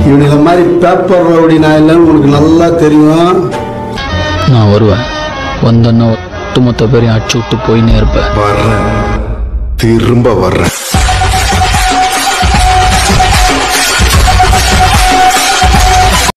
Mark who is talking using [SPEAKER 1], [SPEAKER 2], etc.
[SPEAKER 1] இவனுல மாதிரி paper rowdy நான் இல்லைன்னு உனக்கு நல்லா தெரியும்.
[SPEAKER 2] நான் வருவேன், வந்தன்னா ஒட்டுமொத்த பேரையும் அடிச்சு விட்டு போயின்னே இருப்பேன்.
[SPEAKER 3] வர்றேன், திரும்ப வர்றேன்.